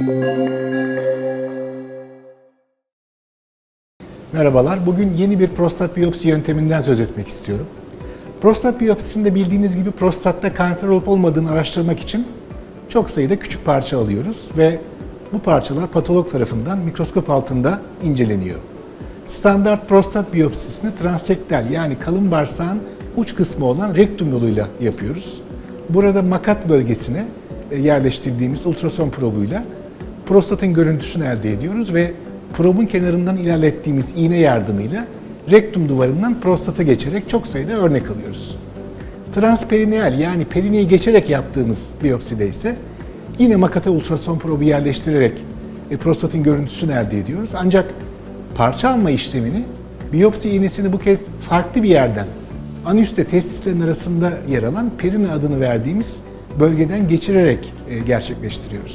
Merhabalar, bugün yeni bir prostat biyopsi yönteminden söz etmek istiyorum. Prostat biyopsisinde bildiğiniz gibi prostatta kanser olup olmadığını araştırmak için çok sayıda küçük parça alıyoruz ve bu parçalar patolog tarafından mikroskop altında inceleniyor. Standart prostat biyopsisini transrektal yani kalın bağırsağın uç kısmı olan rektum yoluyla yapıyoruz. Burada makat bölgesine yerleştirdiğimiz ultrason probuyla prostatın görüntüsünü elde ediyoruz ve probun kenarından ilerlettiğimiz iğne yardımıyla rektum duvarından prostata geçerek çok sayıda örnek alıyoruz. Transperineal yani perineyi geçerek yaptığımız biyopside ise yine makata ultrason probu yerleştirerek prostatın görüntüsünü elde ediyoruz. Ancak parça alma işlemini biyopsi iğnesini bu kez farklı bir yerden anüsle testislerin arasında yer alan perine adını verdiğimiz bölgeden geçirerek gerçekleştiriyoruz.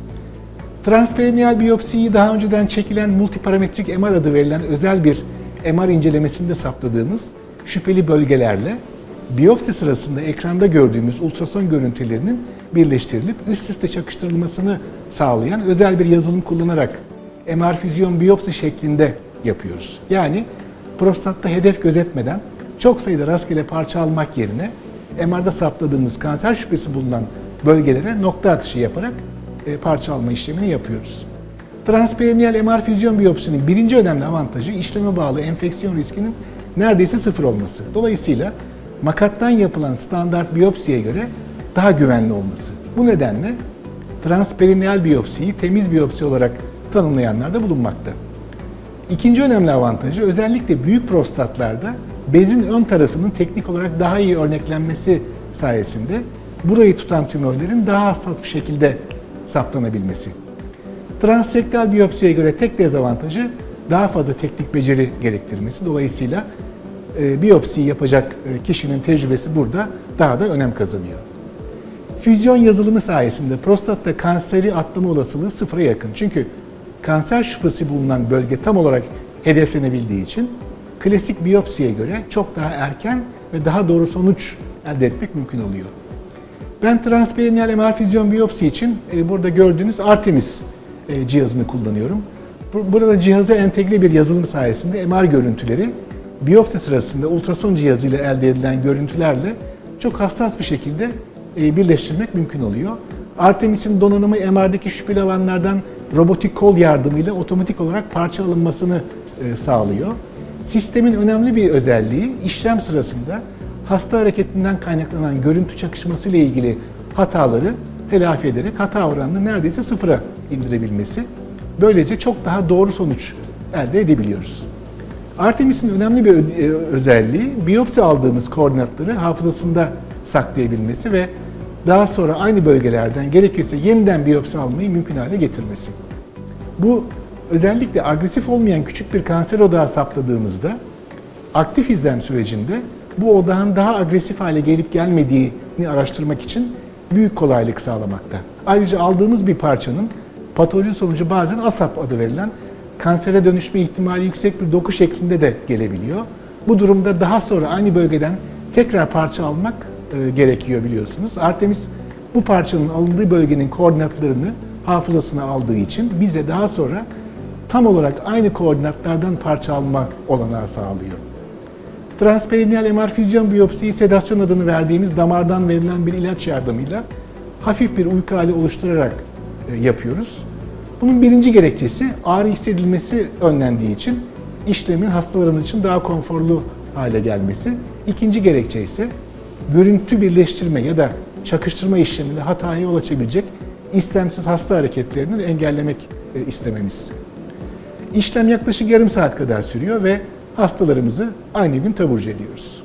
Transperineal biyopsiyi daha önceden çekilen multiparametrik MR adı verilen özel bir MR incelemesinde saptadığımız şüpheli bölgelerle biyopsi sırasında ekranda gördüğümüz ultrason görüntülerinin birleştirilip üst üste çakıştırılmasını sağlayan özel bir yazılım kullanarak MR füzyon biyopsi şeklinde yapıyoruz. Yani prostatta hedef gözetmeden çok sayıda rastgele parça almak yerine MR'da saptadığımız kanser şüphesi bulunan bölgelere nokta atışı yaparak parça alma işlemini yapıyoruz. Transperineal MR füzyon biyopsinin birinci önemli avantajı işleme bağlı enfeksiyon riskinin neredeyse sıfır olması. Dolayısıyla makattan yapılan standart biyopsiye göre daha güvenli olması. Bu nedenle transperineal biyopsiyi temiz biyopsi olarak tanımlayanlar da bulunmakta. İkinci önemli avantajı özellikle büyük prostatlarda bezin ön tarafının teknik olarak daha iyi örneklenmesi sayesinde burayı tutan tümörlerin daha hassas bir şekilde saptanabilmesi. Transrektal biyopsiye göre tek dezavantajı daha fazla teknik beceri gerektirmesi. Dolayısıyla biyopsiyi yapacak kişinin tecrübesi burada daha da önem kazanıyor. Füzyon yazılımı sayesinde prostatta kanseri atlama olasılığı sıfıra yakın. Çünkü kanser şüphesi bulunan bölge tam olarak hedeflenebildiği için klasik biyopsiye göre çok daha erken ve daha doğru sonuç elde etmek mümkün oluyor. Ben transperineal MR füzyon biyopsi için burada gördüğünüz Artemis cihazını kullanıyorum. Burada cihaza entegre bir yazılım sayesinde MR görüntüleri biyopsi sırasında ultrason cihazıyla elde edilen görüntülerle çok hassas bir şekilde birleştirmek mümkün oluyor. Artemis'in donanımı MR'daki şüpheli alanlardan robotik kol yardımıyla otomatik olarak parça alınmasını sağlıyor. Sistemin önemli bir özelliği işlem sırasında hasta hareketinden kaynaklanan görüntü çakışması ile ilgili hataları telafi ederek hata oranını neredeyse sıfıra indirebilmesi. Böylece çok daha doğru sonuç elde edebiliyoruz. Artemis'in önemli bir özelliği biyopsi aldığımız koordinatları hafızasında saklayabilmesi ve daha sonra aynı bölgelerden gerekirse yeniden biyopsi almayı mümkün hale getirmesi. Bu özellikle agresif olmayan küçük bir kanser odağı saptadığımızda aktif izlem sürecinde bu odağın daha agresif hale gelip gelmediğini araştırmak için büyük kolaylık sağlamakta. Ayrıca aldığımız bir parçanın patoloji sonucu bazen ASAP adı verilen kansere dönüşme ihtimali yüksek bir doku şeklinde de gelebiliyor. Bu durumda daha sonra aynı bölgeden tekrar parça almak gerekiyor biliyorsunuz. Artemis bu parçanın alındığı bölgenin koordinatlarını hafızasına aldığı için bize daha sonra tam olarak aynı koordinatlardan parça alma olanağı sağlıyor. Transperineal MR füzyon biyopsiyi sedasyon adını verdiğimiz damardan verilen bir ilaç yardımıyla hafif bir uyku hali oluşturarak yapıyoruz. Bunun birinci gerekçesi ağrı hissedilmesi önlendiği için işlemin hastalarımız için daha konforlu hale gelmesi. İkinci gerekçe ise görüntü birleştirme ya da çakıştırma işleminde hataya yol açabilecek istemsiz hasta hareketlerini engellemek istememiz. İşlem yaklaşık yarım saat kadar sürüyor ve hastalarımızı aynı gün taburcu ediyoruz.